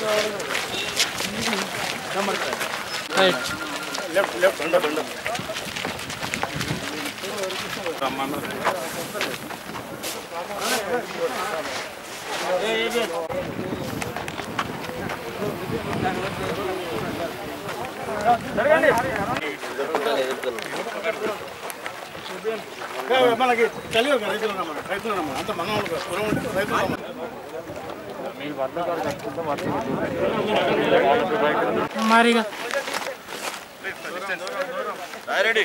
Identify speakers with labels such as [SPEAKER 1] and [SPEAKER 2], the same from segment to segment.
[SPEAKER 1] Left बंड మనకి తెలియదు రైతులు అంత మనం మారిగా రెడీ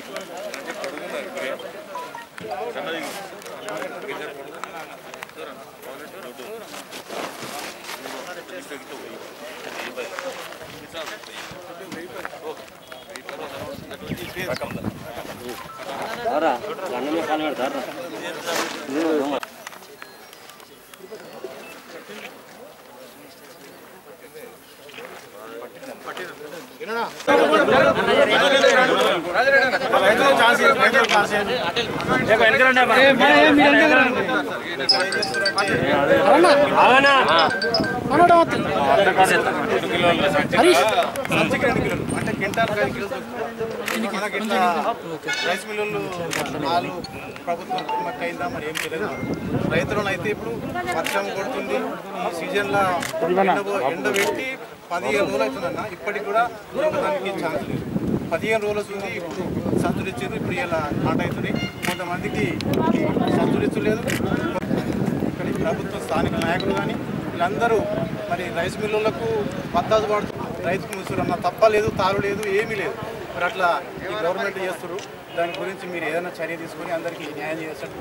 [SPEAKER 1] రైస్ మిల్లులు నాలుగు ప్రభుత్వం అయిందా మరి ఏం తెలియదు. రైతులను అయితే ఇప్పుడు వర్షం కొడుతుంది, ఈ సీజన్లో ఎండబెట్టి 15 రోజులు అవుతుందన్న, ఇప్పటికి కూడా దొరకడానికి ఛాన్స్ లేదు. 15 రోజులు వస్తుంది. ఇప్పుడు సంతులిచ్చారు, ఇప్పుడు ఇలా నాట అవుతుంది. కొంతమందికి సంతులించలేదు. ఇక్కడ ప్రభుత్వ స్థానిక నాయకులు కానీ వీళ్ళందరూ మరి రైస్ మిల్లులకు మద్దతు పడుతూ రైతుకు ముసురన్న తప్పలేదు, తారు లేదు, ఏమీ లేదు. మరి అట్లా ఈ గవర్నమెంట్ చేస్తారు. దాని గురించి మీరు ఏదైనా చర్య తీసుకొని అందరికీ న్యాయం చేస్తారు.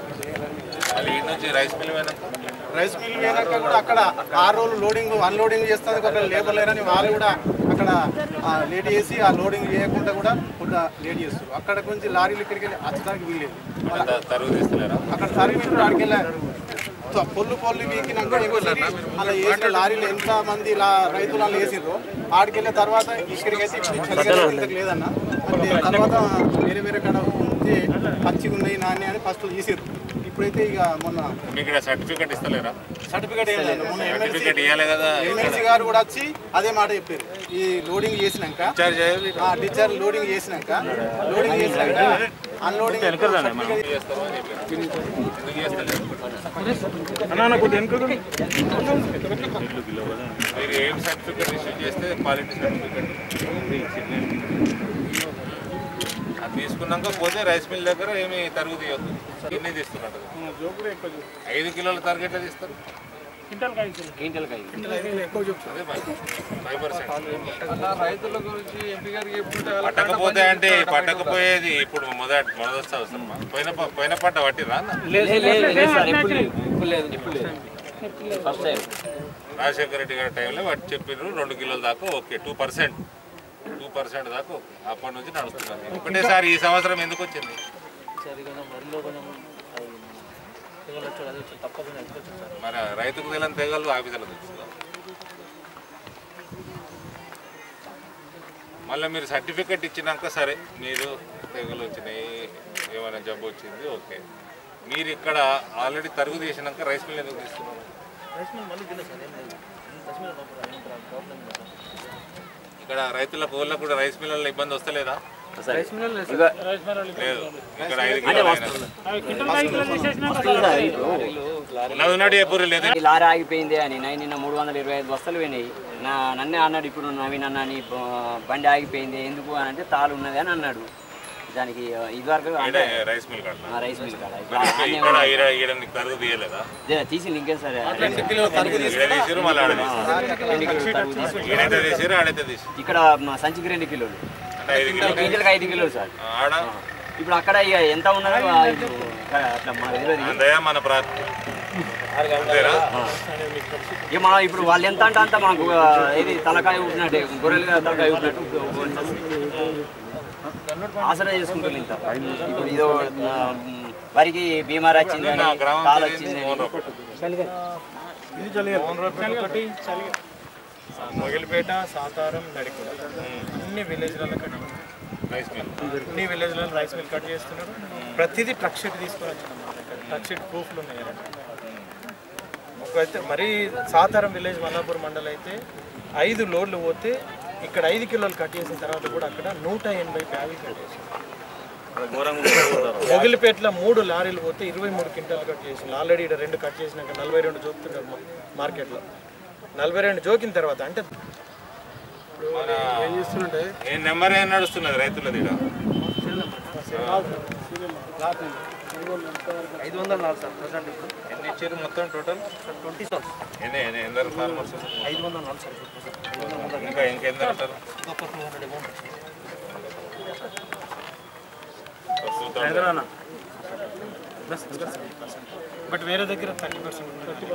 [SPEAKER 1] రైస్ మిల్ వెనక కూడా అక్కడ 6 రోజులు లోడింగ్ అన్లోడింగ్ చేస్తుంది. అక్కడ లేబర్ లేరని వాళ్ళు కూడా అక్కడ లేట్ చేసి ఆ లోడింగ్ చేయకుండా కూడా లేట్ చేస్తారు. అక్కడ కొంచెం లారీలు ఇక్కడికి వెళ్ళి వచ్చడానికి వీల్లేదు. అక్కడ తరిగి అక్కడికి వెళ్ళారు. పొల్లు వీకినాక అలా వేసిన లారీలు ఎంతమంది రైతులు అలా వేసిర్రో ఆడికి వెళ్ళిన తర్వాత ఇక్కడికి అయితే లేదన్న. తర్వాత వేరే కాడ ఉంటే పచ్చిగా ఉన్నాయి నాణ్య అని ఫస్ట్ తీసిర్రు. ఇప్పుడైతే ఇక మొన్న సర్టిఫికేట్ ఇస్తలేరా? సర్టిఫికేట్ ఏం లేదు. మొన్న ఎమ్మెల్సీ గారు కూడా వచ్చి అదే మాట చెప్పారు. ఈ లోడింగ్ చేసినాక డిశ్చార్జ్ లోడింగ్ చేసినాక అన్లోడింగ్ ఏం సర్టిఫికేట్ ఇష్యూ చేస్తే క్వాలిటీ సర్టిఫికేట్ అది తీసుకున్నాక పోతే రైస్ మిల్ దగ్గర ఏమి తరుగు తీయొద్దు. ఎన్ని తీస్తున్నారు? 5 కిలోల తరుగు ఎట్లా తీస్తారు? రైతుల గురించి ఎంపీ గారికి పట్టకపోతే అంటే పట్టకపోయేది ఇప్పుడు మొదటి అవసరం. పోయిన పంట పట్టిరా? రాజశేఖర రెడ్డి గారి టైంలో వాటి చెప్పినారు 2 కిలోల దాకా ఓకే, 2% దాకా అప్పటి నుంచి నడుస్తున్నారు. ఒకటేసారి ఈ సంవత్సరం ఎందుకు వచ్చింది? మరి రైతుకు తెలియని తెగలు ఆఫీసర్లు తెలుస్తుందా? మళ్ళీ మీరు సర్టిఫికెట్ ఇచ్చినాక సరే మీరు తెగలు వచ్చినాయి, ఏమైనా జబ్బు వచ్చింది, ఓకే. మీరు ఇక్కడ ఆల్రెడీ తరుగు తీసినాక రైస్ మిల్ ఎందుకు తీస్తున్నారు? ఇక్కడ రైతులకు ఊళ్ళకు కూడా రైస్ మిల్లుల ఇబ్బంది వస్తలేదా?
[SPEAKER 2] లారీ ఆగిపోయింది అని నిన్న 325 బస్తాలు పోయినాయి. నన్నే అన్నాడు ఇప్పుడు నవీన్ అన్న అని బండి ఆగిపోయింది ఎందుకు అని అంటే తాళు ఉన్నది అని అన్నాడు. దానికి ఇదివరకు
[SPEAKER 1] రైస్ మిల్
[SPEAKER 2] తీసి ఇంకేం సరే ఇక్కడ సంచికి 2 కిలోలు, క్వింటల్కి 5 కిలోలు సార్. ఇప్పుడు అక్కడ ఇక ఎంత ఉన్నదో అట్లా మనం ఇప్పుడు వాళ్ళు ఎంత అంటే అంత మనకు ఇది తలకాయ ఊపినట్టే, గొర్రెలుగా తలకాయ ఊపినట్టు ఆసరా చేసుకుంటుంది. ఇంత ఇప్పుడు ఇదో వరికి బీమార్ వచ్చిందని కాలు వచ్చిందని
[SPEAKER 3] మొగిలిపేట, సాతారం, నడికూడ అన్ని విలేజ్లలో అన్ని విలేజ్లలో రైస్ మిల్ కట్ చేస్తున్నారు. ప్రతిదీ ట్రక్ షీట్ తీసుకొని వచ్చినాం. ట్రక్ షీట్ ప్రూఫ్లు ఉన్నాయి. ఒకైతే మరీ సాతారం విలేజ్ మల్లాపూర్ మండలం అయితే 5 లోడ్లు పోతే ఇక్కడ 5 కిలోలు కట్ చేసిన తర్వాత కూడా అక్కడ 180 బ్యాగులు కట్ చేసాం. మొగిలిపేటలో 3 లారీలు పోతే 23 క్వింటాలు కట్ చేసింది. ఆల్రెడీ ఇక్కడ 2 కట్ చేసినాక 42 జోకుతున్నారు మార్కెట్లో. 42 జోకిన తర్వాత అంటే
[SPEAKER 4] ఏం చేస్తుంటే ఏ నెంబర్ ఏం నడుస్తున్నది రైతులది?
[SPEAKER 3] 504 సార్ ప్రజెంట్ ఇప్పుడు.
[SPEAKER 4] ఎన్ని ఇచ్చారు మొత్తం టోటల్?
[SPEAKER 3] 20 సార్.
[SPEAKER 4] ఎందరు ఫార్మర్స్?
[SPEAKER 3] 504 సార్.
[SPEAKER 4] ఇంకా ఇంకెందరు అంటారు?
[SPEAKER 3] బట్ వేరే దగ్గర 30%.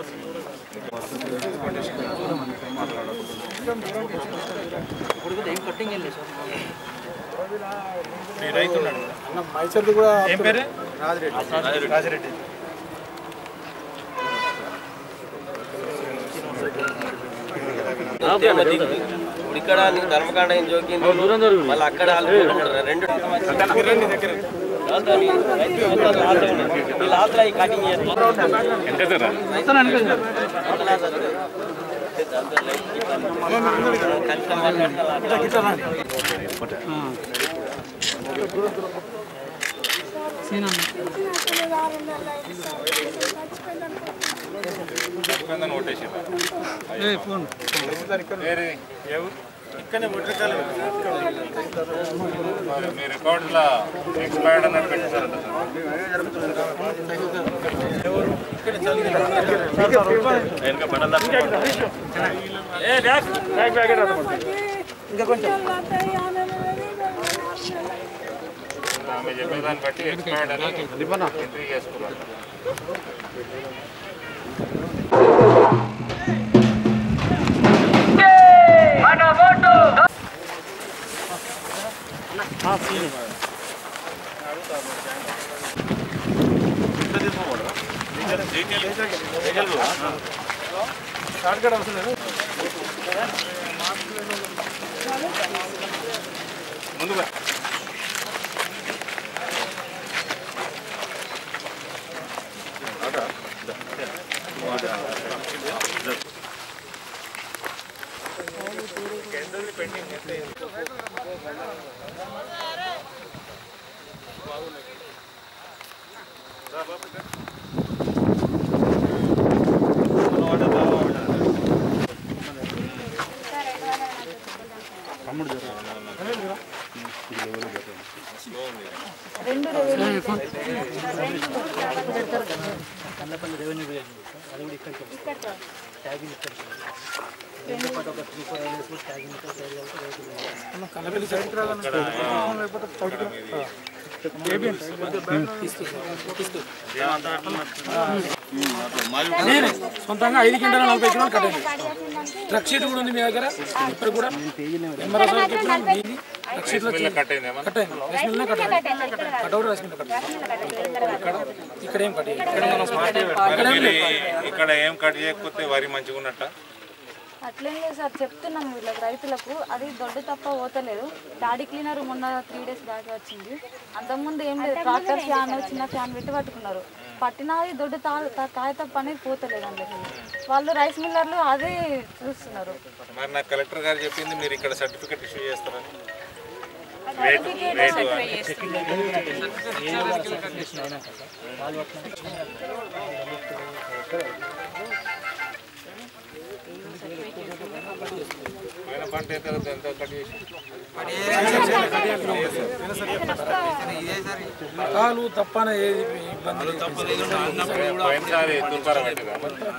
[SPEAKER 3] రైతు ఉన్నాడు
[SPEAKER 1] మైసర్ది కూడా.
[SPEAKER 3] ఏం పేరు?
[SPEAKER 1] రాజిరెడ్డి.
[SPEAKER 5] ఇక్కడ ధర్మకాండ ఏం జోకింది మళ్ళీ అక్కడ 2 లాస్లో ఈ కటింగ్
[SPEAKER 3] ఇక్కడనే ముట్రికాలు
[SPEAKER 4] మీ రికార్డులో ఎక్స్పైర్డ్ అన్నట్టు పెట్టేశారంట. ఆమె చెప్పేదాన్ని బట్టి ఎక్స్పైర్డ్ అని ఎంట్రీ చేసుకున్నాను. ముందుగా
[SPEAKER 6] సొంతంగా 5 క్వింటాల 40 కిలోలు కట్టండి. ట్రక్ షీట్ కూడా ఉంది మీ దగ్గర. ఇప్పుడు కూడా
[SPEAKER 4] ఇక్కడ ఏం కట్ చేయకపోతే వరి మంచిగా ఉన్నట్ట?
[SPEAKER 7] అట్లేం లేదు సార్, చెప్తున్నాం వీళ్ళకి రైతులకు. అది దొడ్డు తప్ప పోతలేదు. డాడీ క్లీనర్ మొన్న 3 డేస్ బ్యాక్ వచ్చింది. అంతకుముందు ఏం లేదు, ట్రాక్టర్ ఫ్యాన్ చిన్న ఫ్యాన్ పెట్టి పట్టుకున్నారు. పట్టినది దొడ్డు కాయ తప్ప అనేది పోతలేదు. అందుకని వాళ్ళు రైస్ మిల్లర్లు అదే చూస్తున్నారు.
[SPEAKER 4] మరి నాకు కలెక్టర్ గారు చెప్పింది మీరు ఇక్కడ సర్టిఫికెట్ ఇష్యూ చేస్తారని. పంట ఎంత కట్ చేసి
[SPEAKER 6] కాలు తప్పన ఏది ఇబ్బందులు
[SPEAKER 4] పోయినసారి తుల్పార పెట్టిందా?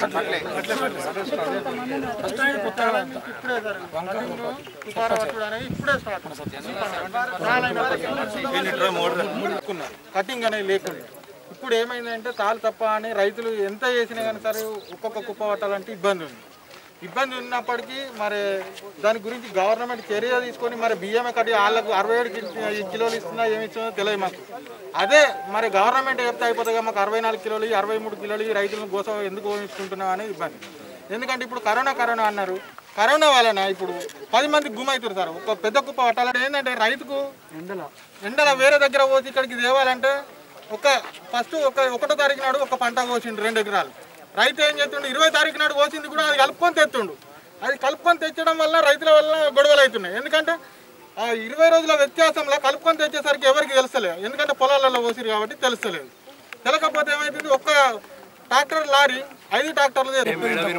[SPEAKER 3] కటింగ్ అనేది లేకుండా ఇప్పుడు ఏమైందంటే తాలు తప్ప అని రైతులు ఎంత చేసినా కానీ సరే ఒక్కొక్క కుప్ప పట్టాలంటే ఇబ్బంది ఉన్నప్పటికీ మరి దాని గురించి గవర్నమెంట్ చర్య తీసుకొని మరి బియ్యమే కట్టి వాళ్ళకు 67 కిలోలు ఇస్తున్నా ఏమి ఇస్తుందో తెలియదు మాకు. అదే మరి గవర్నమెంట్ చెప్తే అయిపోతుంది, మాకు 64 కిలోలు 63 కిలోలు రైతులను కోసం ఎందుకు ఇస్తుంటున్నాం అనేది ఇబ్బంది. ఎందుకంటే ఇప్పుడు కరోనా అన్నారు. కరోనా వలన ఇప్పుడు 10 మంది గుమవుతారు సార్. ఒక పెద్ద కుప్ప పట్టాలంటే ఏంటంటే రైతుకు ఎండల వేరే దగ్గర పోసి ఇక్కడికి తేవాలంటే ఫస్ట్ 1వ తారీఖు నాడు ఒక పంట కోసిండు 2 ఎకరాలు. రైతు ఏం చేస్తుండు 20వ తారీఖు నాడు కోసింది కూడా అది కలుపుకొని తెస్తుండు. అది కలుపుకొని తెచ్చడం వల్ల రైతుల వల్ల గొడవలు అవుతున్నాయి. ఎందుకంటే ఆ 20 రోజుల వ్యత్యాసంలో కలుపుకొని తెచ్చేసరికి ఎవరికి తెలుస్తలేదు, ఎందుకంటే పొలాలలో పోసిరు కాబట్టి తెలుస్తలేదు. తెలియకపోతే ఏమవుతుంది, ఒక్క ట్రాక్టర్ లారీ 5 ట్రాక్టర్లు
[SPEAKER 6] అంతా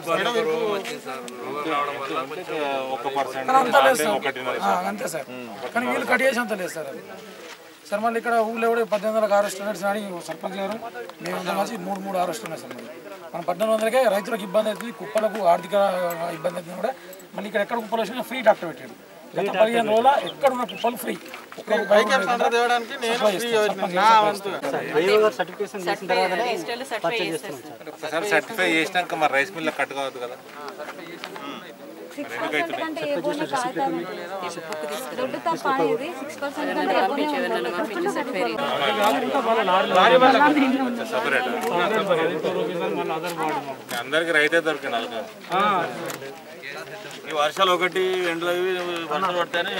[SPEAKER 6] లేదు సార్, అంతే సార్. కానీ వీళ్ళు కట్ చేసి అంత లేదు సార్. అది సార్ మళ్ళీ ఇక్కడ ఊళ్ళో కూడా 1800 అరెస్ట్ అని సర్పంచ్ గారు మేము కలిసి 3 అరెస్ట్ ఉన్నాయి సార్. మనం 1800కే రైతులకు ఇబ్బంది అవుతుంది, కుప్పలకు ఆర్థిక ఇబ్బంది అవుతుంది కూడా. మళ్ళీ ఇక్కడ ఎక్కడ కుప్పలు వచ్చినా ఫ్రీ డాక్టర్ పెట్టాడు. గత 15 రోజుల ఎక్కడ ఉన్న కుప్పలు ఫ్రీ.
[SPEAKER 4] సర్టిఫై చేసినాక మరి రైస్ మిల్ కట్ కావద్దు కదా.
[SPEAKER 7] 6% కంటే ఎక్కువనే కాదు. దొడ్డు తప్ప అనేది 6% కంటే
[SPEAKER 4] అందరికి రైతే దొరికింది.
[SPEAKER 5] ఈ వర్షాలు ఒకటి ఎండలు వర్షాలు పడితేనే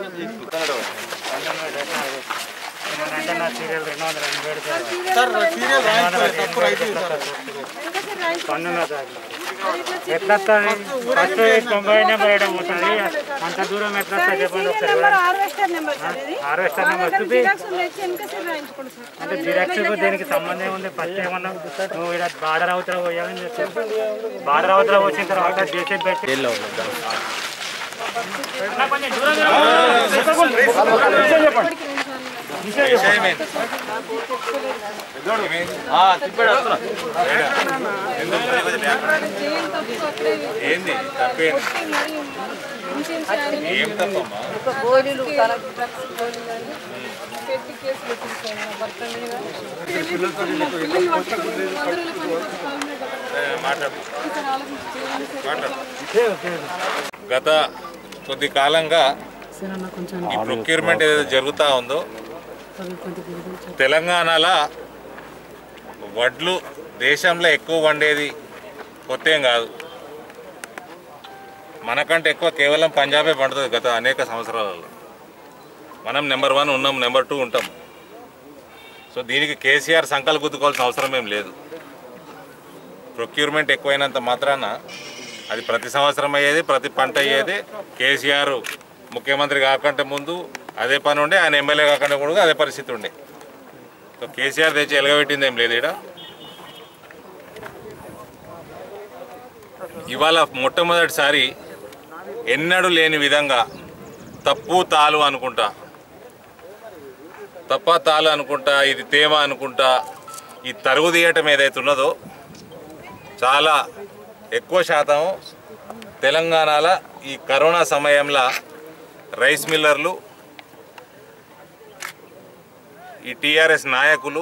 [SPEAKER 8] ఎట్లా ఫస్ట్ 90 బయట పోతుంది, అంత దూరం ఎట్లా చెప్పండి ఒకసారి. హార్వెస్టర్ నెంబర్ చూపి అంటే జిరాక్స్ దీనికి సంబంధం ఉంది. ఫస్ట్ ఏమన్నా నువ్వు ఇక్కడ బార్డర్ అవతల పోయాలని చెప్తాను. బార్డర్ అవతల వచ్చిన తర్వాత చేసే పెట్టి
[SPEAKER 4] ఏంది ఏం తప్పమ్మా? గత కొద్ది కాలంగా ఈ ప్రొక్యూర్మెంట్ ఏదైతే జరుగుతూ ఉందో తెలంగాణలో వడ్లు దేశంలో ఎక్కువ వండేది కొత్త ఏం కాదు. మనకంటే ఎక్కువ కేవలం పంజాబే పండుతుంది గత అనేక సంవత్సరాలలో. మనం నెంబర్ 1 ఉన్నాం, నెంబర్ 2 ఉంటాం. సో దీనికి కేసీఆర్ సంకల్ గుద్దుకోవాల్సిన అవసరం ఏం లేదు. ప్రొక్యూర్మెంట్ ఎక్కువైనంత మాత్రాన అది ప్రతి సంవత్సరం అయ్యేది, ప్రతి పంట అయ్యేది. కేసీఆర్ ముఖ్యమంత్రి కాకంటే ముందు అదే పని ఉండే, ఆయన ఎమ్మెల్యే కాకుండా కూడా అదే పరిస్థితి ఉండే. సో కేసీఆర్ తెచ్చి ఎలగబెట్టింది ఏం లేదు. ఇవాళ మొట్టమొదటిసారి ఎన్నడూ లేని విధంగా తప్పు తాలు అనుకుంటా, తప్ప తాలు అనుకుంటా, ఇది తేమ అనుకుంటా ఈ తరుగు తీయటం ఏదైతే ఉన్నదో చాలా ఎక్కువ శాతం తెలంగాణలో ఈ కరోనా సమయంలో రైస్ మిల్లర్లు, ఈ టీఆర్ఎస్ నాయకులు,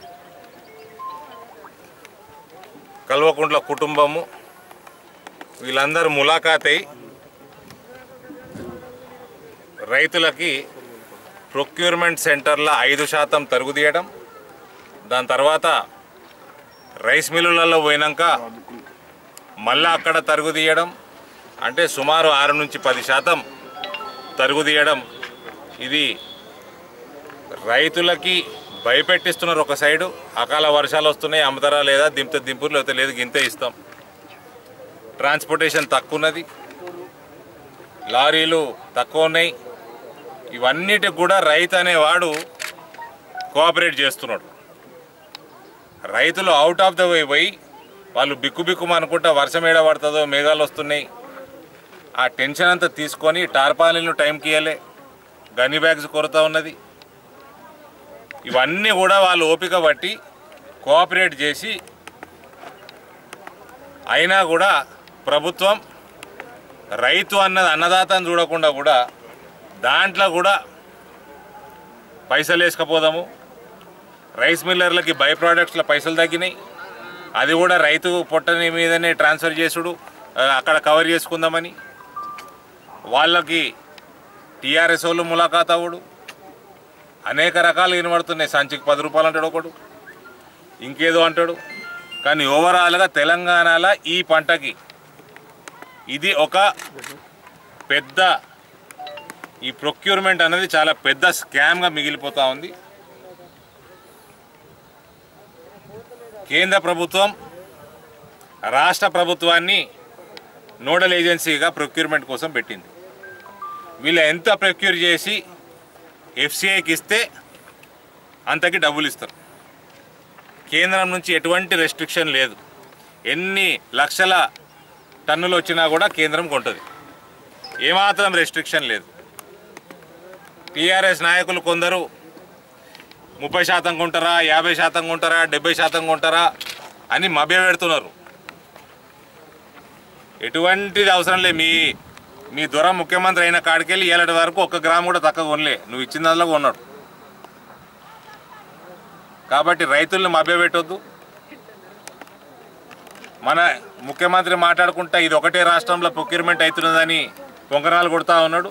[SPEAKER 4] కల్వకుంట్ల కుటుంబము వీళ్ళందరూ ములాఖాత్ అయి రైతులకి ప్రొక్యూర్మెంట్ సెంటర్లో 5% తరుగు తీయడం, దాని తర్వాత రైస్ మిల్లులలో పోయినాక మళ్ళీ అక్కడ తరుగు తీయడం, అంటే సుమారు 6 నుంచి 10% తరుగు తీయడం. ఇది రైతులకి భయపెట్టిస్తున్నారు. ఒక సైడు అకాల వర్షాలు వస్తున్నాయి, అమ్ముతారా లేదా, దింపురు లేకపోతే లేదు, గింతే ఇస్తాం. ట్రాన్స్పోర్టేషన్ తక్కువ ఉన్నది, లారీలు తక్కువ ఉన్నాయి. ఇవన్నిటికి కూడా రైతు అనేవాడు కోఆపరేట్ చేస్తున్నాడు. రైతులు అవుట్ ఆఫ్ ద వే పోయి వాళ్ళు బిక్కుబిక్కుమ అనుకుంటా వర్షం ఏడ పడుతుందో, మేఘాలు వస్తున్నాయి, ఆ టెన్షన్ అంతా తీసుకొని టార్పాలిన్లు టైంకి ఇవ్వలే, గన్ని బ్యాగ్స్ కొరత ఉన్నది. ఇవన్నీ కూడా వాళ్ళు ఓపిక బట్టి కోఆపరేట్ చేసి అయినా కూడా ప్రభుత్వం రైతు అన్నదాతను చూడకుండా కూడా దాంట్లో కూడా పైసలు వేసుకపోదాము. రైస్ మిల్లర్లకి బై ప్రోడక్ట్స్లో పైసలు తగ్గినాయి, అది కూడా రైతు పొట్టని మీదనే ట్రాన్స్ఫర్ చేసుడు, అక్కడ కవర్ చేసుకుందామని. వాళ్ళకి టీఆర్ఎస్ వాళ్ళు ములాఖాత్ అవ్వడు, అనేక రకాలు వినబడుతున్నాయి. సంచికి 10 రూపాయలు అంటాడు ఒకడు, ఇంకేదో అంటాడు. కానీ ఓవరాల్గా తెలంగాణలో ఈ పంటకి ఇది ఒక పెద్ద, ఈ ప్రొక్యూర్మెంట్ అనేది చాలా పెద్ద స్కామ్గా మిగిలిపోతూ ఉంది. కేంద్ర ప్రభుత్వం రాష్ట్ర ప్రభుత్వాన్ని నోడల్ ఏజెన్సీగా ప్రొక్యూర్మెంట్ కోసం పెట్టింది. వీళ్ళు ఎంత ప్రొక్యూర్ చేసి ఎఫ్సిఐకి ఇస్తే అంతకి డబ్బులు ఇస్తారు. కేంద్రం నుంచి ఎటువంటి రెస్ట్రిక్షన్ లేదు. ఎన్ని లక్షల టన్నులు వచ్చినా కూడా కేంద్రం కొంటుంది. ఏమాత్రం రెస్ట్రిక్షన్ లేదు. టీఆర్ఎస్ నాయకులు కొందరు 30% కొంటారా, 50% కొంటారా, 70% కొంటారా అని మభ్యపెడుతున్నారు. ఎటువంటిది అవసరం లేదు. మీ దొర ముఖ్యమంత్రి అయిన కాడికెళ్ళి ఏళ్ళటి వరకు 1 గ్రాము కూడా తక్కువ కొనలే. నువ్వు ఇచ్చిన దానిలో కొన్నాడు. కాబట్టి రైతులను మభ్యపెట్టొద్దు. మన ముఖ్యమంత్రి మాట్లాడుకుంటా ఇది ఒకటే రాష్ట్రంలో ప్రొక్యూర్మెంట్ అవుతున్నదని పొంగనాలు కొడతా ఉన్నాడు.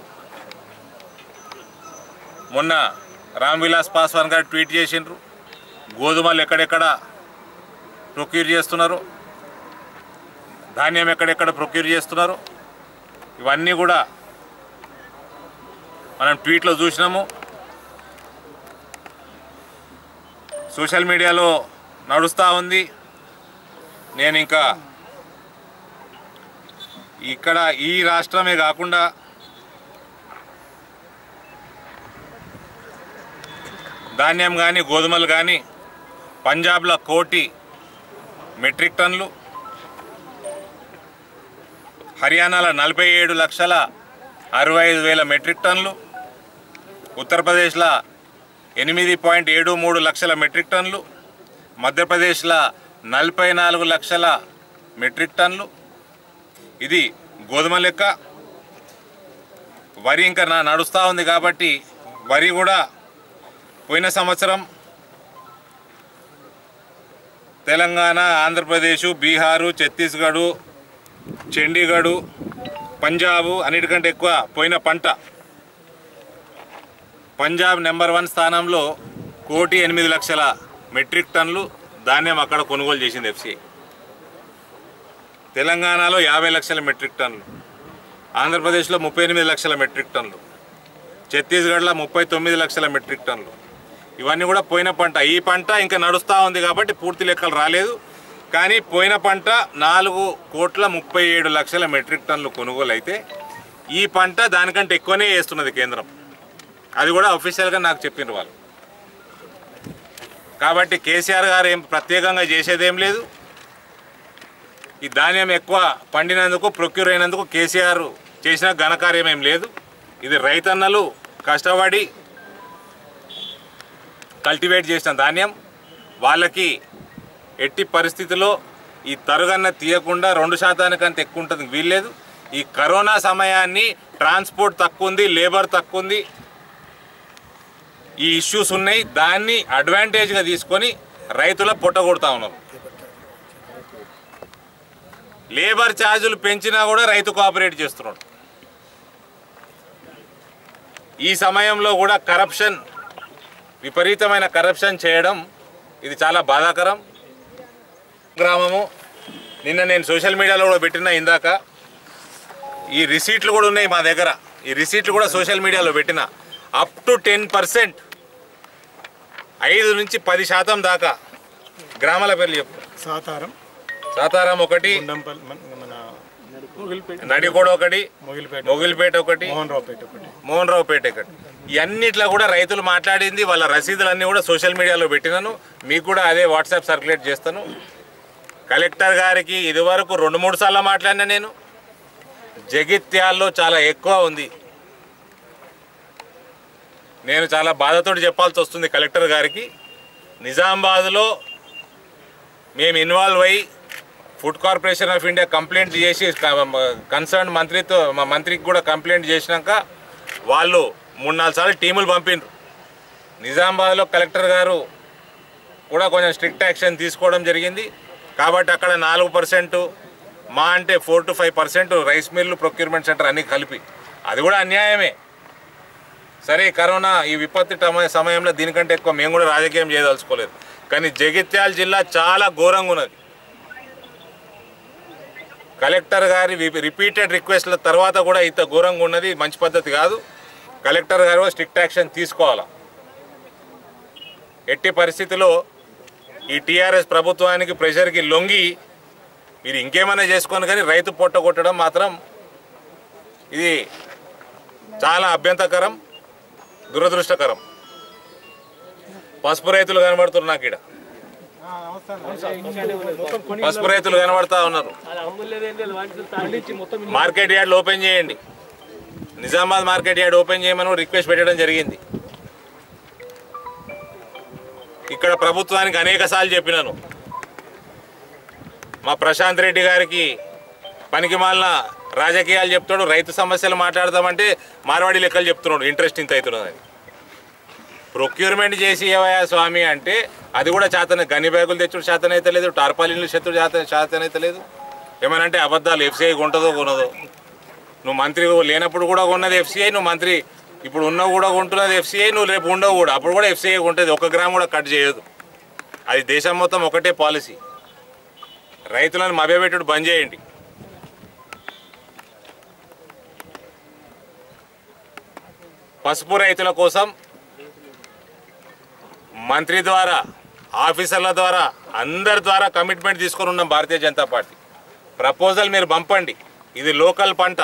[SPEAKER 4] మొన్న రామ్ విలాస్ పాస్వాన్ గారు ట్వీట్ చేసిండ్రు, గోధుమలు ఎక్కడెక్కడ ప్రొక్యూర్ చేస్తున్నారు, ధాన్యం ఎక్కడెక్కడ ప్రొక్యూర్ చేస్తున్నారు. ఇవన్నీ కూడా మనం ట్వీట్లో చూసినాము. సోషల్ మీడియాలో నడుస్తూ ఉంది. నేను ఇంకా ఇక్కడ ఈ రాష్ట్రమే కాకుండా ధాన్యం కానీ గోధుమలు కానీ పంజాబ్లో 1 కోటి మెట్రిక్ టన్నులు, హర్యానాలో 47,65,000 మెట్రిక్ టన్నులు, ఉత్తరప్రదేశ్లో 8.73 లక్షల మెట్రిక్ టన్నులు, మధ్యప్రదేశ్లో 44 లక్షల మెట్రిక్ టన్నులు. ఇది గోధుమ లెక్క. వరి ఇంకా నడుస్తూ ఉంది కాబట్టి వరి కూడా పోయిన సంవత్సరం తెలంగాణ, ఆంధ్రప్రదేశ్, బీహారు, ఛత్తీస్గఢ్, చండీగఢ్, పంజాబ్ అన్నిటికంటే ఎక్కువ పోయిన పంట. పంజాబ్ నెంబర్ 1 స్థానంలో 1,08,00,000 మెట్రిక్ టన్నులు ధాన్యం అక్కడ కొనుగోలు చేసింది ఎఫ్సిఐ. తెలంగాణలో 50 లక్షల మెట్రిక్ టన్నులు, ఆంధ్రప్రదేశ్లో 38 లక్షల మెట్రిక్ టన్నులు, ఛత్తీస్గఢ్లో 39 లక్షల మెట్రిక్ టన్నులు. ఇవన్నీ కూడా పోయిన పంట. ఈ పంట ఇంకా నడుస్తూ ఉంది కాబట్టి పూర్తి లెక్కలు రాలేదు. కానీ పోయిన పంట 4,37,00,000 మెట్రిక్ టన్నులు కొనుగోలు అయితే ఈ పంట దానికంటే ఎక్కువనే వేస్తున్నది కేంద్రం. అది కూడా అఫీషియల్గా నాకు చెప్పిన వాళ్ళు. కాబట్టి కేసీఆర్ గారు ఏం ప్రత్యేకంగా చేసేదేం లేదు. ఈ ధాన్యం ఎక్కువ పండినందుకు, ప్రొక్యూర్ అయినందుకు కేసీఆర్ చేసిన ఘనకార్యం ఏం లేదు. ఇది రైతన్నలు కష్టపడి కల్టివేట్ చేసిన ధాన్యం. వాళ్ళకి ఎట్టి పరిస్థితిలో ఈ తరుగన్న తీయకుండా 2% ఎక్కువ ఉంటుంది వీల్లేదు. ఈ కరోనా సమయాన్ని ట్రాన్స్పోర్ట్ తక్కువ ఉంది, లేబర్ తక్కువ ఉంది, ఈ ఇష్యూస్ ఉన్నాయి. దాన్ని అడ్వాంటేజ్గా తీసుకొని రైతుల పొట్టగొడతా ఉన్నారు. లేబర్ ఛార్జీలు పెంచినా కూడా రైతు కోఆపరేట్ చేస్తున్నాడు. ఈ సమయంలో కూడా కరప్షన్, విపరీతమైన కరప్షన్ చేయడం ఇది చాలా బాధాకరం. గ్రామము నిన్న నేను సోషల్ మీడియాలో కూడా పెట్టిన, ఇందాక ఈ రిసీట్లు కూడా ఉన్నాయి మా దగ్గర. ఈ రిసీట్లు కూడా సోషల్ మీడియాలో పెట్టిన. అప్ టు 10%, 5 నుంచి 10% దాకా. గ్రామాల పేర్లు చెప్పు. సాతారం ఒకటి, నడికోడ ఒకటి, మొగిలిపేట ఒకటి, మోహన్ రావుపేట ఒకటి. ఇవన్నిట్లో కూడా రైతులు మాట్లాడింది, వాళ్ళ రసీదులన్నీ కూడా సోషల్ మీడియాలో పెట్టినాను. మీకు కూడా అదే వాట్సాప్ సర్క్యులేట్ చేస్తాను. కలెక్టర్ గారికి ఇదివరకు 2-3 సార్లు మాట్లాడినా నేను. జగిత్యాల్లో చాలా ఎక్కువ ఉంది. నేను చాలా బాధతో చెప్పాల్సి వస్తుంది కలెక్టర్ గారికి. నిజామాబాద్లో మేము ఇన్వాల్వ్ అయ్యి food corporation of India complaint చేసి కన్సర్న్ మా మంత్రికి కూడా కంప్లైంట్ చేసినాక వాళ్ళు 3-4 సార్లు టీములు పంపిండ్రు. నిజామాబాద్లో కలెక్టర్ గారు కూడా కొంచెం స్ట్రిక్ట్ యాక్షన్ తీసుకోవడం జరిగింది. కాబట్టి అక్కడ 4%, మా అంటే 4 to 5% rice mill, procurement center అన్నీ కలిపి. అది కూడా అన్యాయమే. సరే, కరోనా ఈ విపత్తి సమయంలో దీనికంటే ఎక్కువ మేము కూడా రాజకీయం చేయదలుచుకోలేదు. కానీ జగిత్యాల జిల్లా చాలా ఘోరంగా ఉన్నది. కలెక్టర్ గారి రిపీటెడ్ రిక్వెస్ట్ల తర్వాత కూడా ఇంత ఘోరంగా ఉన్నది. మంచి పద్ధతి కాదు. కలెక్టర్ గారు స్ట్రిక్ట్ యాక్షన్ తీసుకోవాలా. ఎట్టి పరిస్థితిలో ఈ టీఆర్ఎస్ ప్రభుత్వానికి ప్రెషర్కి లొంగి మీరు ఇంకేమైనా చేసుకోను కానీ రైతు పొట్ట కొట్టడం మాత్రం ఇది చాలా అభ్యంతరకరం, దురదృష్టకరం. పసుపు రైతులు కనబడుతున్నారు నాకు ఇక్కడ, పసుపు రైతులు కనబడతా ఉన్నారు. మార్కెట్ యార్డ్లు ఓపెన్ చేయండి, నిజామాబాద్ మార్కెట్ యార్డ్ ఓపెన్ చేయమని రిక్వెస్ట్ పెట్టడం జరిగింది. ఇక్కడ ప్రభుత్వానికి అనేక సార్లు చెప్పినాను, మా ప్రశాంత్ రెడ్డి గారికి పనికి మాలిన రాజకీయాలు చెప్తాడు, రైతు సమస్యలు మాట్లాడదామంటే మార్వాడి లెక్కలు చెప్తున్నాడు, ఇంట్రెస్ట్ ఇంత అవుతున్నదని. ప్రొక్యూర్మెంట్ చేసి ఏవయా స్వామి అంటే అది కూడా చేతన, గని బ్యాగులు తెచ్చుడు చేతనైతే లేదు, టార్పాలిన్లు చెత్తుడు చేతనైతే లేదు. ఏమనంటే అబద్ధాలు, ఎఫ్సీఐ కొంటుందో కొనదో. నువ్వు మంత్రి లేనప్పుడు కూడా కొన్నది ఎఫ్సీఐ, నువ్వు మంత్రి ఇప్పుడు ఉన్నవి కూడా కొంటున్నది ఎఫ్సీఐ, నువ్వు రేపు ఉండవు కూడా అప్పుడు కూడా ఎఫ్సీఐ ఉంటుంది. 1 గ్రామ్ కూడా కట్ చేయదు. అది దేశం మొత్తం ఒకటే పాలసీ. రైతులను మభ్యపెట్టుడు బంద్ చేయండి. పసుపు రైతుల కోసం మంత్రి ద్వారా, ఆఫీసర్ల ద్వారా, అందరి ద్వారా కమిట్మెంట్ తీసుకొని ఉన్నాం భారతీయ జనతా పార్టీ. ప్రపోజల్ మీరు పంపండి, ఇది లోకల్ పంట.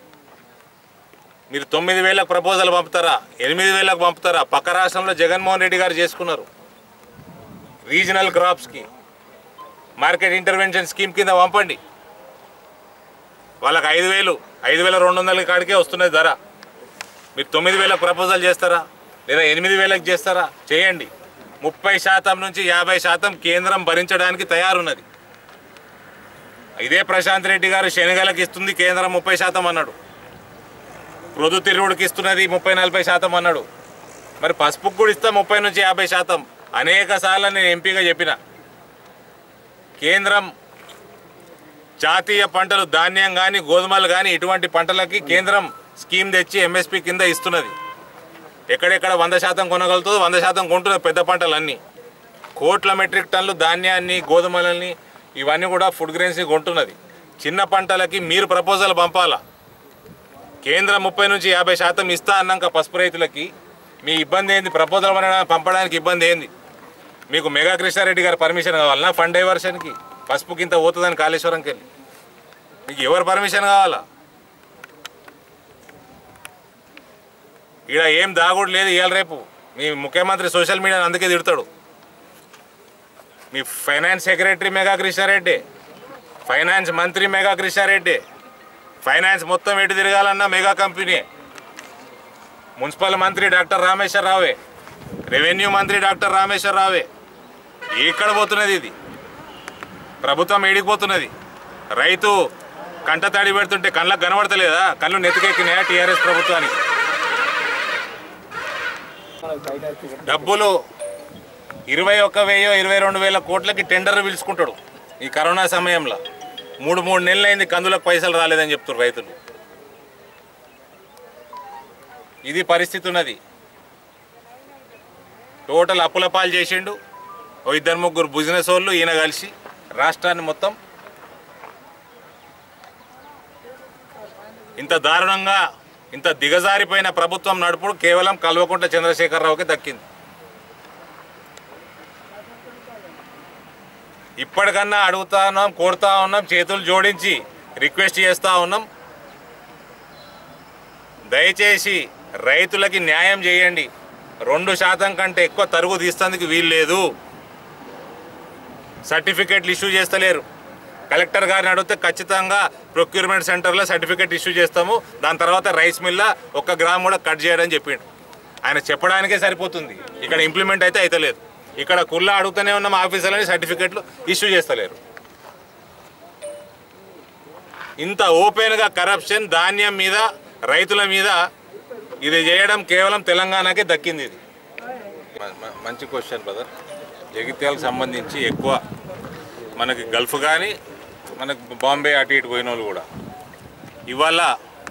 [SPEAKER 4] మీరు 9,000 ప్రపోజల్ పంపుతారా, 8,000 పంపుతారా? పక్క రాష్ట్రంలో జగన్మోహన్ రెడ్డి గారు చేసుకున్నారు. రీజనల్ క్రాప్స్కి మార్కెట్ ఇంటర్వెన్షన్ స్కీమ్ కింద పంపండి. వాళ్ళకి 5,000, 5,200 కాడికే వస్తున్నది ధర. మీరు 9,000 ప్రపోజల్ చేస్తారా లేదా 8,000 చేస్తారా? చేయండి. 30% నుంచి 50% కేంద్రం భరించడానికి తయారున్నది. ఇదే ప్రశాంత్ రెడ్డి గారు శనగలకు ఇస్తుంది కేంద్రం 30% అన్నాడు, ప్రొద్దుతిరుగుడికి ఇస్తున్నది 30-40% అన్నాడు. మరి పసుపుకు కూడా ఇస్తాం 30 నుంచి 50%. అనేక సార్లు నేను ఎంపీగా చెప్పిన, కేంద్రం జాతీయ పంటలు, ధాన్యం కానీ గోధుమలు కానీ ఇటువంటి పంటలకి కేంద్రం స్కీమ్ తెచ్చి ఎంఎస్పీ కింద ఇస్తున్నది. ఎక్కడెక్కడ 100% కొనగలుగుతుందో 100% కొంటున్నది. పెద్ద పంటలన్నీ కోట్ల మెట్రిక్ టన్నులు ధాన్యాన్ని, గోధుమలని, ఇవన్నీ కూడా ఫుడ్ గ్రెయిన్స్ని కొంటున్నది. చిన్న పంటలకి మీరు ప్రపోజల్ పంపాలా. కేంద్రం 30 నుంచి 50% ఇస్తా అన్నాక పసుపు రైతులకి మీ ఇబ్బంది ఏంది? ప్రపోజల్ పంపడానికి ఇబ్బంది ఏంది? మీకు మెగా కృష్ణారెడ్డి గారి పర్మిషన్ కావాలన్నా ఫండ్ డైవర్షన్కి? పసుపుకి ఇంత పోతుందని కాళేశ్వరంకి వెళ్ళి మీకు ఎవరు పర్మిషన్ కావాలా? ఇక్కడ ఏం దాగుడు లేదు. ఇవాళ రేపు మీ ముఖ్యమంత్రి సోషల్ మీడియాని అందుకే తిడతాడు. మీ finance secretary Megha Krishna Reddy, finance మంత్రి మెగా కృష్ణారెడ్డి, ఫైనాన్స్ మొత్తం ఎటు తిరగాలన్నా మెగా కంపెనీ. మున్సిపల్ మంత్రి డాక్టర్ రామేశ్వర రావే, రెవెన్యూ మంత్రి డాక్టర్ రామేశ్వర రావే. ఎక్కడ పోతున్నది ఇది? ప్రభుత్వం ఏడికిపోతున్నది? రైతు కంట తడి పెడుతుంటే కళ్ళకు కనబడతలేదా? కళ్ళు నెత్తికెక్కినాయా టీఆర్ఎస్ ప్రభుత్వానికి? డబ్బులు 21,000 22,000 కోట్లకి టెండర్ పిలుచుకుంటాడు. ఈ కరోనా సమయంలో 3 నెలలు అయింది, కందులకు పైసలు రాలేదని చెప్తారు రైతులు. ఇది పరిస్థితి ఉన్నది. టోటల్ అప్పుల పాలు చేసిండు. 2-3 బిజినెస్ వాళ్ళు ఈయన కలిసి రాష్ట్రాన్ని మొత్తం ఇంత దారుణంగా, ఇంత దిగజారిపోయిన ప్రభుత్వం నడుపుడు కేవలం కల్వకుంట్ల చంద్రశేఖరరావుకి దక్కింది. ఇప్పటికన్నా అడుగుతా ఉన్నాం, కోరుతా ఉన్నాం, చేతులు జోడించి రిక్వెస్ట్ చేస్తూ ఉన్నాం, దయచేసి రైతులకి న్యాయం చేయండి. 2% కంటే ఎక్కువ తరుగు తీసేందుకు వీలు లేదు. సర్టిఫికేట్లు ఇష్యూ చేస్తలేరు. కలెక్టర్ గారిని అడిగితే ఖచ్చితంగా ప్రొక్యూర్మెంట్ సెంటర్లో సర్టిఫికేట్ ఇష్యూ చేస్తాము, దాని తర్వాత రైస్ మిల్లా 1 గ్రామ్ కూడా కట్ చేయడం చెప్పిండు. ఆయన చెప్పడానికే సరిపోతుంది, ఇక్కడ ఇంప్లిమెంట్ అయితే అవుతలేదు. ఇక్కడ కుల్లా అడుగుతూనే ఉన్నాం, ఆఫీసర్లని సర్టిఫికేట్లు ఇష్యూ చేస్తలేరు. ఇంత ఓపెన్గా కరప్షన్ ధాన్యం మీద, రైతుల మీద ఇది చేయడం కేవలం తెలంగాణకే దక్కింది. ఇది మంచి క్వశ్చన్ బ్రదర్. జగిత్యాలకు సంబంధించి ఎక్కువ మనకి గల్ఫ్ కానీ, మనకు బాంబే అటు ఇటు పోయిన వాళ్ళు కూడా ఇవాళ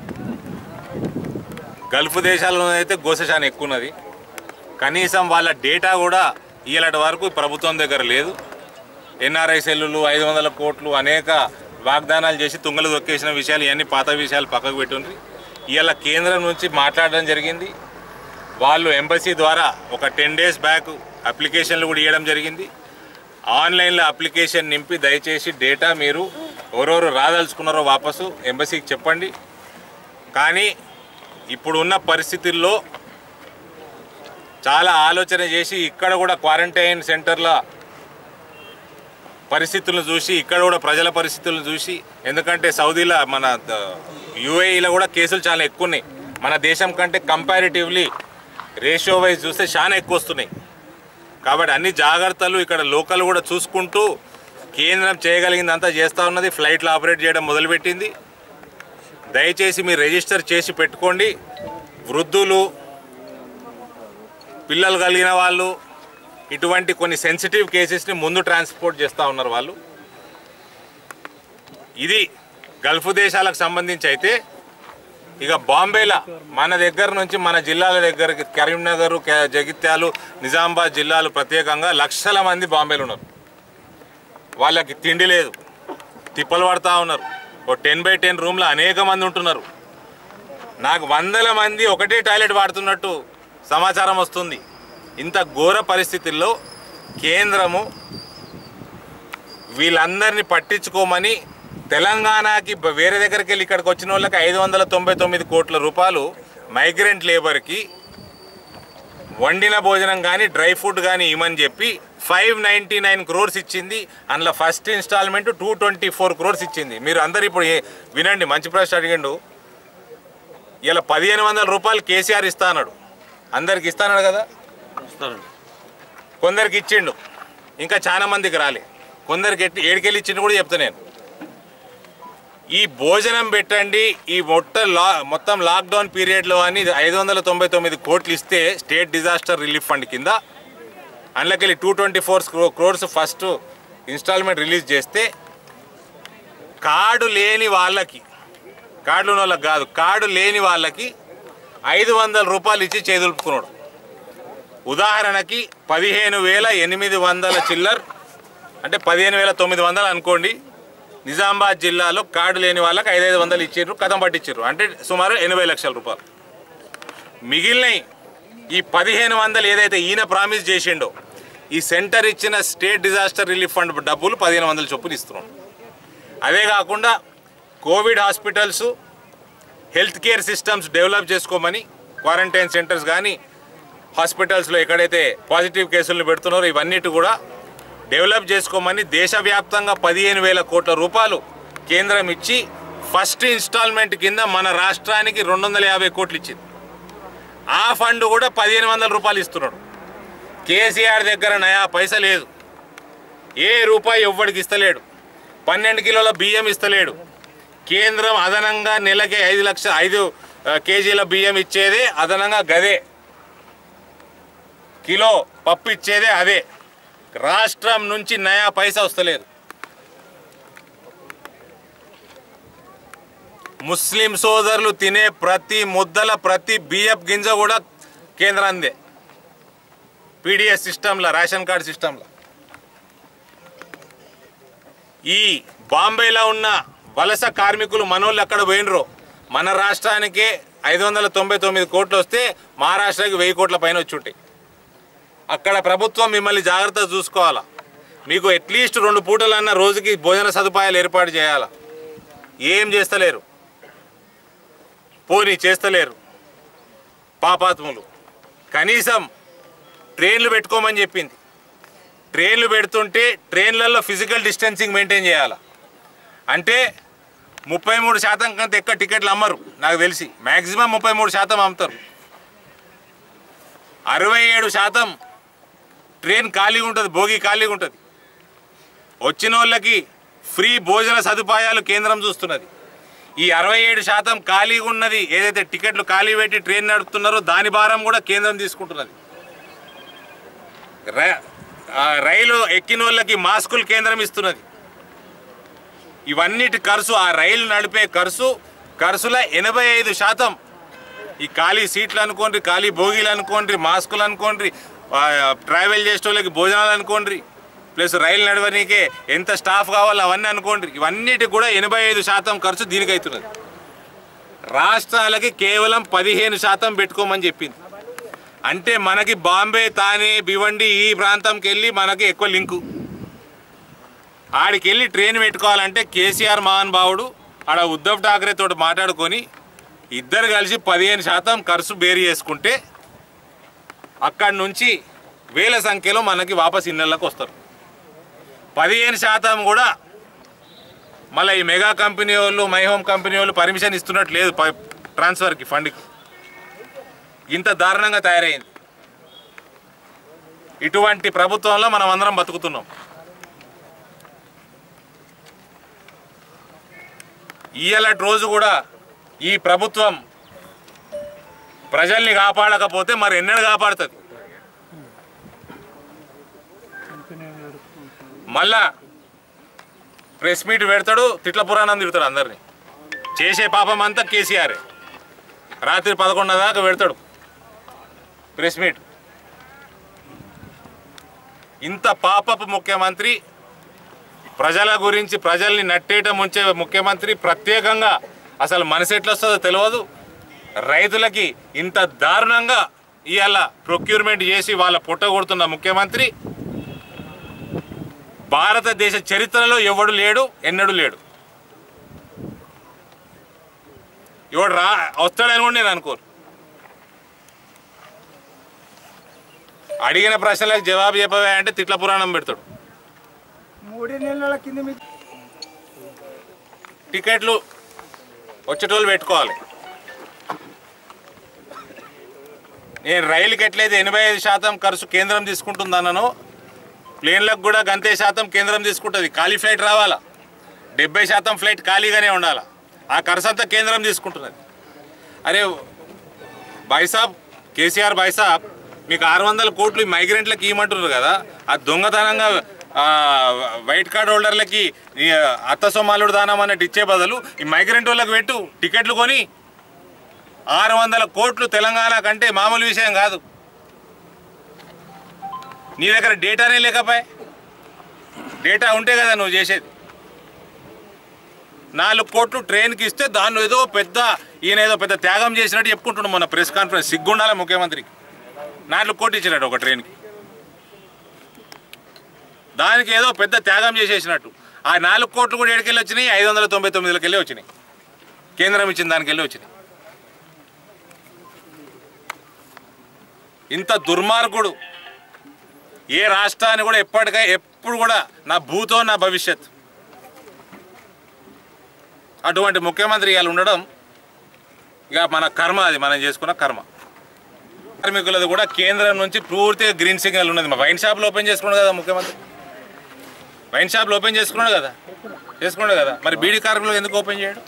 [SPEAKER 4] గల్ఫ్ దేశాల్లో అయితే గోసశాన ఎక్కువ ఉన్నది. కనీసం వాళ్ళ డేటా కూడా ఇలాంటి వరకు ప్రభుత్వం దగ్గర లేదు. ఎన్ఆర్ఐ సెల్లులు 500 కోట్లు అనేక వాగ్దానాలు చేసి తుంగలు దొక్కేసిన విషయాలు, ఇవన్నీ పాత విషయాలు పక్కకు పెట్టుండ్రి. ఇవాళ కేంద్రం నుంచి మాట్లాడడం జరిగింది. వాళ్ళు ఎంబసీ ద్వారా ఒక 10 డేస్ బ్యాక్ అప్లికేషన్లు కూడా ఇవ్వడం జరిగింది. ఆన్లైన్లో అప్లికేషన్ నింపి దయచేసి డేటా మీరు ఎవరెవరు రాదలుచుకున్నారో వాపసు ఎంబసీకి చెప్పండి. కానీ ఇప్పుడున్న పరిస్థితుల్లో చాలా ఆలోచన చేసి ఇక్కడ కూడా క్వారంటైన్ సెంటర్ల పరిస్థితులను చూసి, ఇక్కడ కూడా ప్రజల పరిస్థితులను చూసి, ఎందుకంటే సౌదీలో మన యూఏఈలో కూడా కేసులు చాలా ఎక్కువ ఉన్నాయి. మన దేశం కంటే కంపారిటివ్లీ రేషియో వైజ్ చూస్తే చాలా ఎక్కువ వస్తున్నాయి. కాబట్టి అన్ని జాగ్రత్తలు ఇక్కడ లోకల్ కూడా చూసుకుంటూ కేంద్రం చేయగలిగిందంతా చేస్తూ ఉన్నది. ఫ్లైట్లు ఆపరేట్ చేయడం మొదలుపెట్టింది. దయచేసి మీరు రిజిస్టర్ చేసి పెట్టుకోండి. వృద్ధులు, పిల్లలు కలిగిన వాళ్ళు, ఇటువంటి కొన్ని సెన్సిటివ్ కేసెస్ని ముందు ట్రాన్స్పోర్ట్ చేస్తూ ఉన్నారు వాళ్ళు. ఇది గల్ఫ్ దేశాలకు సంబంధించి అయితే ఇక బాంబేలో మన దగ్గర నుంచి మన జిల్లాల దగ్గరికి కరీంనగర్, జగిత్యాలు, నిజామాబాద్ జిల్లాలు ప్రత్యేకంగా లక్షల మంది బాంబేలో ఉన్నారు. వాళ్ళకి తిండి లేదు, తిప్పలు పడుతూ ఉన్నారు. ఓ 10x10 రూమ్లో అనేక మంది ఉంటున్నారు. నాకు వందల మంది ఒకటే టాయిలెట్ వాడుతున్నట్టు సమాచారం వస్తుంది. ఇంత ఘోర పరిస్థితుల్లో కేంద్రము వీళ్ళందరినీ పట్టించుకోమని తెలంగాణకి వేరే దగ్గరికి వెళ్ళి ఇక్కడికి వచ్చిన వాళ్ళకి 599 కోట్ల రూపాయలు మైగ్రెంట్ లేబర్కి వండిన భోజనం కానీ డ్రై ఫుడ్ కానీ ఇవ్వమని చెప్పి 599 crores ఇచ్చింది. అందులో ఫస్ట్ ఇన్స్టాల్మెంట్ 224 crores ఇచ్చింది. మీరు అందరు ఇప్పుడు వినండి, మంచి ప్రశ్న అడిగిండు. ఇలా 1500 రూపాయలు కేసీఆర్ ఇస్తా అన్నాడు. అందరికి ఇస్తాన్నాడు కదా, కొందరికి ఇచ్చిండు, ఇంకా చాలా మందికి రాలే. కొందరికి ఏడుకెళ్ళి ఇచ్చిండు కూడా చెప్తా నేను. ఈ భోజనం పెట్టండి, ఈ మొత్తం లాక్డౌన్ పీరియడ్లో అని 599 కోట్లు ఇస్తే స్టేట్ డిజాస్టర్ రిలీఫ్ ఫండ్ కింద అందులోకెళ్ళి 224 crores ఫస్ట్ ఇన్స్టాల్మెంట్ రిలీజ్ చేస్తే కార్డు లేని వాళ్ళకి, కార్డులు ఉన్న వాళ్ళకి కాదు, కార్డు లేని వాళ్ళకి 500 రూపాయలు ఇచ్చి చేదులుపుకున్నాడు. ఉదాహరణకి 15,800 చిల్లర్ అంటే 15,900 అనుకోండి. నిజామాబాద్ జిల్లాలో కార్డు లేని వాళ్ళకి 500 ఇచ్చారు, కథం పట్టించారు. అంటే సుమారు 80 లక్షల రూపాయలు. మిగిలిన ఈ 1500 ఏదైతే ఈయన ప్రామిస్ చేసిండో, ఈ సెంటర్ ఇచ్చిన స్టేట్ డిజాస్టర్ రిలీఫ్ ఫండ్ డబ్బులు 1500 చొప్పున ఇస్తున్నాం. అదే కాకుండా covid hospitals, health care systems develop చేసుకోమని, క్వారంటైన్ సెంటర్స్ కానీ హాస్పిటల్స్లో ఎక్కడైతే పాజిటివ్ కేసులను పెడుతున్నారో ఇవన్నిటి కూడా డెవలప్ చేసుకోమని దేశవ్యాప్తంగా 15,000 కోట్ల రూపాయలు కేంద్రం ఇచ్చి ఫస్ట్ ఇన్స్టాల్మెంట్ కింద మన రాష్ట్రానికి 250 కోట్లు ఇచ్చింది. ఆ ఫండ్ కూడా 1500 రూపాయలు ఇస్తున్నాడు. కేసీఆర్ దగ్గర నయా పైస లేదు, ఏ రూపాయి ఎవ్వడికి ఇస్తలేడు. 12 కిలోల బియ్యం ఇస్తలేడు. కేంద్రం అదనంగా నెలకి 5 కేజీల బియ్యం ఇచ్చేదే అదనంగా గదే, కిలో పప్పు ఇచ్చేదే అదే. రాష్ట్రం నుంచి నయా పైసా వస్తలేదు. ముస్లిం సోదరులు తినే ప్రతి ముద్దల ప్రతి బియ్యపు గింజ కూడా కేంద్రాందే, పీడిఎస్ సిస్టంలో, రేషన్ కార్డు సిస్టంలో. ఈ బాంబేలో ఉన్న వలస కార్మికులు మనోళ్ళు ఎక్కడ పోయినరో, మన రాష్ట్రానికే 599 కోట్లు వస్తే మహారాష్ట్రకి 1000 కోట్ల పైన వచ్చి ఉంటాయి. అక్కడ ప్రభుత్వం మిమ్మల్ని జాగ్రత్తగా చూసుకోవాలా. మీకు అట్లీస్ట్ 2 పూటలన్నా రోజుకి భోజన సదుపాయాలు ఏర్పాటు చేయాలా. ఏం చేస్తలేరు, పోనీ చేస్తలేరు పాపాత్ములు. కనీసం ట్రైన్లు పెట్టుకోమని చెప్పింది. ట్రైన్లు పెడుతుంటే ట్రైన్లలో ఫిజికల్ డిస్టెన్సింగ్ మెయింటైన్ చేయాలా. అంటే 33% కంటే ఎక్కువ టికెట్లు అమ్మరు నాకు తెలిసి. మ్యాక్సిమం 33% అమ్ముతారు. 67% ట్రైన్ ఖాళీగా ఉంటుంది, బోగి ఖాళీగా ఉంటుంది. వచ్చిన వాళ్ళకి ఫ్రీ భోజన సదుపాయాలు కేంద్రం చూస్తున్నది. ఈ 67% ఖాళీగా ఉన్నది ఏదైతే టికెట్లు ఖాళీ పెట్టి ట్రైన్ నడుపుతున్నారో దాని భారం కూడా కేంద్రం తీసుకుంటున్నది. రైలు ఎక్కిన వాళ్ళకి మాస్కులు కేంద్రం ఇస్తున్నది. ఇవన్నిటి ఖర్చు, ఆ రైలు నడిపే ఖర్చుల 85% ఈ ఖాళీ సీట్లు అనుకోండి, ఖాళీ భోగిలు అనుకోండి, మాస్కులు అనుకోండి, ట్రావెల్ చేసే వాళ్ళకి భోజనాలు అనుకోండి, ప్లస్ రైలు నడవడానికే ఎంత స్టాఫ్ కావాలో అవన్నీ అనుకోండి. ఇవన్నిటికి కూడా 85% ఖర్చు దీనికి అవుతున్నది. రాష్ట్రాలకి కేవలం 15% పెట్టుకోమని చెప్పింది. అంటే మనకి బాంబే, తానే, భివండి ఈ ప్రాంతంకి వెళ్ళి మనకి ఎక్కువ లింకు. ఆడికి వెళ్ళి ట్రైన్ పెట్టుకోవాలంటే కేసీఆర్ మహానుభావుడు ఆడ ఉద్ధవ్ ఠాక్రే తోటి మాట్లాడుకొని ఇద్దరు కలిసి 15% ఖర్చు బేరీ చేసుకుంటే అక్కడి నుంచి వేల సంఖ్యలో మనకి వాపస్ ఇళ్ళకి వస్తారు. 15% కూడా మళ్ళీ ఈ మెగా కంపెనీ వాళ్ళు మై హోమ్ కంపెనీ వాళ్ళు పర్మిషన్ ఇస్తున్నట్టు లేదు ట్రాన్స్ఫర్కి ఫండ్కి. ఇంత దారుణంగా తయారైంది. ఇటువంటి ప్రభుత్వంలో మనం అందరం బతుకుతున్నాం. ఇయ్యాలటి రోజు కూడా ఈ ప్రభుత్వం ప్రజల్ని కాపాడకపోతే మరి ఎన్నడూ కాపాడుతుంది? మళ్ళా ప్రెస్ మీట్ పెడతాడు, తిట్ల పురాణం తిడతాడు అందరినీ. చేసే పాపం అంతా కేసీఆర్. రాత్రి 11 దాకా పెడతాడు ప్రెస్ మీట్. ఇంత పాపపు ముఖ్యమంత్రి, ప్రజల గురించి ప్రజల్ని నట్టేట ముంచే ముఖ్యమంత్రి, ప్రత్యేకంగా అసలు మనసు ఎట్లా వస్తుందో తెలియదు. రైతులకి ఇంత దారుణంగా ఇవాళ ప్రొక్యూర్మెంట్ చేసి వాళ్ళ పుట్ట కొడుతున్న ముఖ్యమంత్రి భారతదేశ చరిత్రలో ఎవడు లేడు, ఎన్నడూ లేడు. ఎవడు వస్తాడని కూడా నేను అనుకోను. అడిగిన ప్రశ్నలకు జవాబు చెప్పవే అంటే తిట్ల పురాణం పెడతాడు.
[SPEAKER 9] 3 నెలల కింద
[SPEAKER 4] టికెట్లు వచ్చేటోళ్ళు పెట్టుకోవాలి. నేను రైలుకి ఎట్లయితే 85% ఖర్చు కేంద్రం తీసుకుంటుందన్నాను, ప్లేన్లకు కూడా గంతే శాతం కేంద్రం తీసుకుంటుంది. ఖాళీ ఫ్లైట్ రావాలా, 70% ఫ్లైట్ ఖాళీగానే ఉండాలి. ఆ ఖర్చు అంతా కేంద్రం తీసుకుంటున్నది. అరే భాయ్సాబ్, కేసీఆర్ భాయ్సాబ్, మీకు 600 కోట్లు మైగ్రెంట్లకు ఇవ్వమంటున్నారు కదా, ఆ దొంగతనంగా వైట్ కార్డ్ హోల్డర్లకి అత్త సొమ్మాలుడు దానం అన్నట్టు ఇచ్చే బదులు ఈ మైగ్రెంట్ వాళ్ళకి పెట్టు, టికెట్లు కొని. 600 కోట్లు తెలంగాణ కంటే మామూలు విషయం కాదు. నీ దగ్గర డేటానే లేకపోయా? డేటా ఉంటే కదా నువ్వు చేసేది. 4 కోట్లు ట్రైన్కి ఇస్తే దాన్ని ఏదో పెద్ద ఈయన ఏదో పెద్ద త్యాగం చేసినట్టు చెప్పుకుంటున్నాం మన ప్రెస్ కాన్ఫరెన్స్. సిగ్గుండాలి ముఖ్యమంత్రికి. 4 కోట్లు ఇచ్చినట్టు ఒక ట్రైన్కి, దానికి ఏదో పెద్ద త్యాగం చేసేసినట్టు. ఆ 4 కోట్లు కూడా ఎక్కడికెళ్ళి వచ్చినాయి? 599 వెళ్ళి వచ్చినాయి. కేంద్రం ఇచ్చిన దానికి వెళ్ళి వచ్చినాయి. ఇంత దుర్మార్గుడు ఏ రాష్ట్రాన్ని కూడా ఎప్పుడు కూడా నా భూతో నా భవిష్యత్. అటువంటి ముఖ్యమంత్రి ఇవాళ ఉండడం ఇక మన కర్మ, అది మనం చేసుకున్న కర్మ. కార్మికులది కూడా కేంద్రం నుంచి పూర్తిగా గ్రీన్ సిగ్నల్ ఉన్నది. మా వైన్ షాప్లో ఓపెన్ చేసుకున్నాడు కదా ముఖ్యమంత్రి. వైన్ షాప్లో ఓపెన్ చేసుకున్నాడు కదా, మరి బీడీ కార్మికులు ఎందుకు ఓపెన్ చేయడు?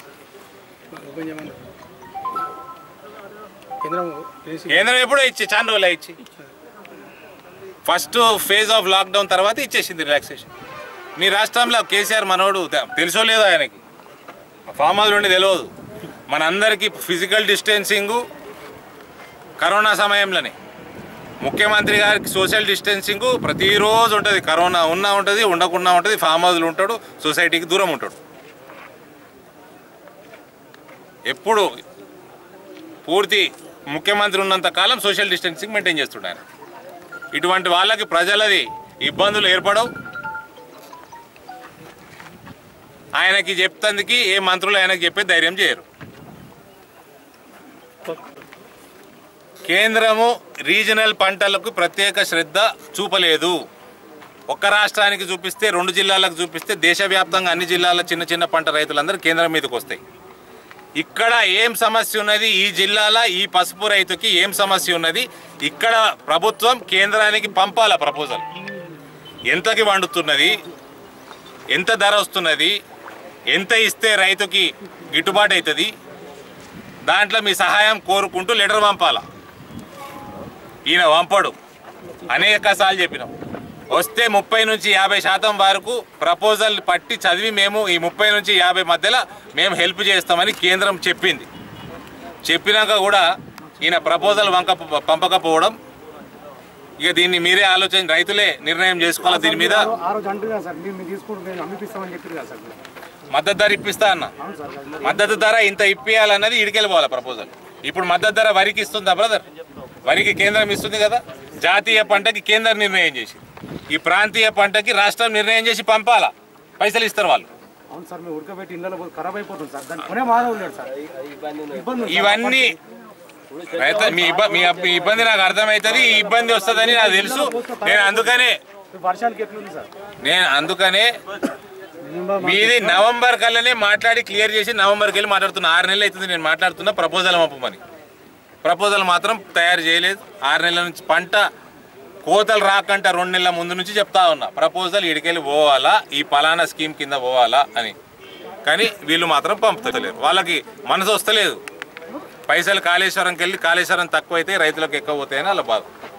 [SPEAKER 4] కేంద్రం ఎప్పుడో ఇచ్చి చాలా రోజులు ఇచ్చి ఫస్ట్ ఫేజ్ ఆఫ్ లాక్డౌన్ తర్వాత ఇచ్చేసింది రిలాక్సేషన్. మీ రాష్ట్రంలో కేసీఆర్ మనోడు తెలుసో లేదో, ఆయనకి ఫామ్ హౌస్ నుండి తెలియదు. మనందరికీ ఫిజికల్ డిస్టెన్సింగు కరోనా సమయంలోనే, ముఖ్యమంత్రి గారికి సోషల్ డిస్టెన్సింగు ప్రతిరోజు ఉంటుంది. కరోనా ఉన్నా ఉంటుంది, ఉండకుండా ఉంటుంది. ఫామ్ హౌస్లో ఉంటాడు, సొసైటీకి దూరం ఉంటాడు. ఎప్పుడు పూర్తి ముఖ్యమంత్రి ఉన్నంత కాలం సోషల్ డిస్టెన్సింగ్ మెయింటైన్ చేస్తున్నాడు. ఇటువంటి వాళ్ళకి ప్రజలది ఇబ్బందులు ఏర్పడవు. ఆయనకి చెప్తందుకు ఏ మంత్రులు ఆయనకి చెప్పే ధైర్యం చేయరు. కేంద్రము రీజనల్ పంటలకు ప్రత్యేక శ్రద్ధ చూపలేదు. ఒక్క రాష్ట్రానికి చూపిస్తే, 2 జిల్లాలకు చూపిస్తే దేశవ్యాప్తంగా అన్ని జిల్లాల చిన్న చిన్న పంట రైతులందరూ కేంద్రం మీదకి వస్తాయి. ఇక్కడ ఏం సమస్య ఉన్నది, ఈ జిల్లాల ఈ పసుపు రైతుకి ఏం సమస్య ఉన్నది, ఇక్కడ ప్రభుత్వం కేంద్రానికి పంపాల ప్రపోజల్. ఎంతకి వండుతున్నది, ఎంత ధర వస్తున్నది, ఎంత ఇస్తే రైతుకి గిట్టుబాటు అవుతుంది, దాంట్లో మీ సహాయం కోరుకుంటూ లెటర్ పంపాలా. ఈయన పంపడు. అనేకసార్లు చెప్పినాం. వస్తే 30 నుంచి 50% వరకు ప్రపోజల్ పట్టి చదివి మేము ఈ 30 నుంచి 50 మధ్యలో మేము హెల్ప్ చేస్తామని కేంద్రం చెప్పింది. చెప్పినాక కూడా ఈయన ప్రపోజల్ పంపకపోవడం, ఇక దీన్ని మీరే ఆలోచన, రైతులే నిర్ణయం చేసుకోవాలి దీని మీద. మద్దతు ధర ఇప్పిస్తా అన్న, మద్దతు ధర ఇంత ఇప్పియాలన్నది ఇడికెళ్ళిపోవాలి ప్రపోజల్. ఇప్పుడు మద్దతు ధర వరికి ఇస్తుందా బ్రదర్? వరికి కేంద్రం ఇస్తుంది కదా. జాతీయ పంటకి కేంద్రం నిర్ణయం చేసి, ఈ ప్రాంతీయ పంటకి రాష్ట్రం నిర్ణయం చేసి పంపాలా. పైసలు ఇస్తారు వాళ్ళు.
[SPEAKER 6] అవును సార్, మేము ఉడకబెట్టి ఇళ్ళలో ఖరాబ్ అయిపోతుంది సార్, దాన్ని కొనే మానవులు లేడు సార్.
[SPEAKER 4] ఇవన్నీ మీ ఇబ్బంది నాకు అర్థమవుతుంది, ఈ ఇబ్బంది వస్తుందని నాకు తెలుసు. నేను అందుకనే మీది నవంబర్ కల్లానే మాట్లాడి క్లియర్ చేసి నవంబర్కి వెళ్ళి మాట్లాడుతున్నా. 6 నెలలు అవుతుంది నేను మాట్లాడుతున్నా ప్రపోజల్ పంపమని. ప్రపోజల్ మాత్రం తయారు చేయలేదు. 6 నెలల నుంచి పంట కోతలు రాకంట 2 నెలల ముందు నుంచి చెప్తా ఉన్నా ప్రపోజల్ ఇడికెళ్ళి పోవాలా, ఈ పలానా స్కీమ్ కింద పోవాలా అని. కానీ వీళ్ళు మాత్రం పంపుతలేరు. వాళ్ళకి మనసు వస్తలేదు. పైసలు కాళేశ్వరంకి వెళ్ళి కాళేశ్వరం తక్కువైతే రైతులకు ఎక్కువ పోతాయని వాళ్ళ బాధ.